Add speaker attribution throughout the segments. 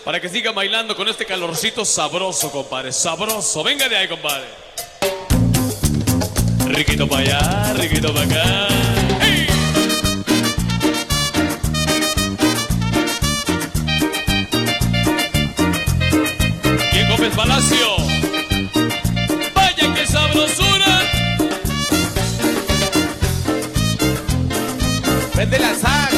Speaker 1: para que siga bailando con este calorcito sabroso, compadre. Sabroso. Venga de ahí, compadre. Riquito para allá, riquito para acá. ¡Hey! ¿Quién Gómez Palacio? ¡Vaya que sabrosura!
Speaker 2: Vende la sax.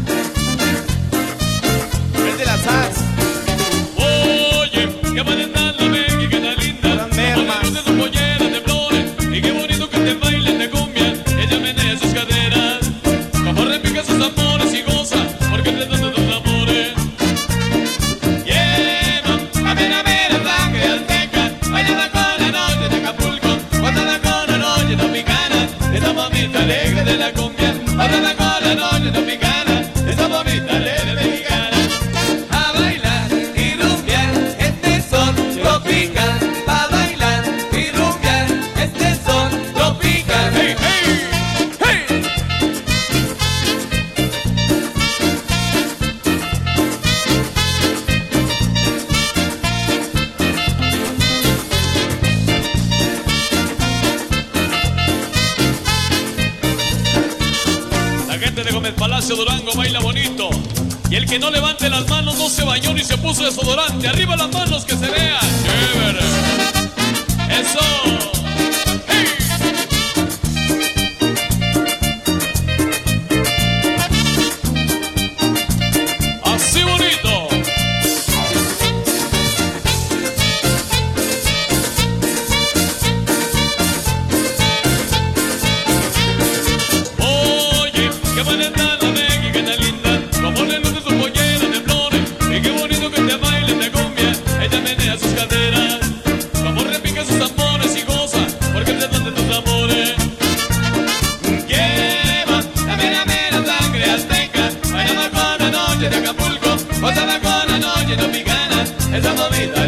Speaker 2: Vende la sax.
Speaker 1: Oye, qué bonita la mexicana linda. Con de su pollera de flores. Y qué bonito que te bailen de cumbia. Ella menea sus caderas. Como repica sus amores y goza. Porque te dan tus amores. Lleva a ver el sangre azteca. Bailando con la noche de Acapulco. Cuando con la noche dominicana. Esa mamita alegre de la cumbia. Bailando con la noche dominicana. Esa mamita alegre mexicana.
Speaker 2: A bailar y rumbear este son tropical. A bailar y rumbear este son tropical.
Speaker 1: ¡Hey, hey! ¡Hey! La gente de Gómez Palacio Durango baila bonito. Y el que no levante las manos no se bañó ni se puso desodorante. Arriba las manos que se vean. ¡Chévere! ¡Eso! ¡Hey! Así bonito. Oye, qué bonita la mexicana linda. Como le luce su pollera de flores. Y qué bonito que te bailen de cumbia. Ella menea sus caderas. Como repica sus amores y goza. Porque te dan de tus amores. Lleva la mera sangre azteca. Bailando con la noche de Acapulco. Gozando con la noche dominicana. Esa mamita